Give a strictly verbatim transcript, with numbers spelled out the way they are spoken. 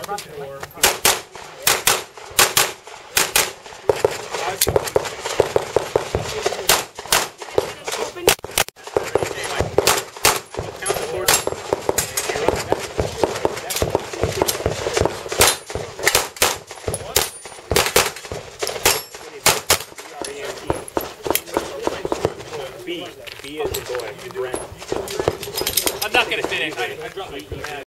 B. B is the boy. Brent. I'm not gonna fit in. I, I dropped my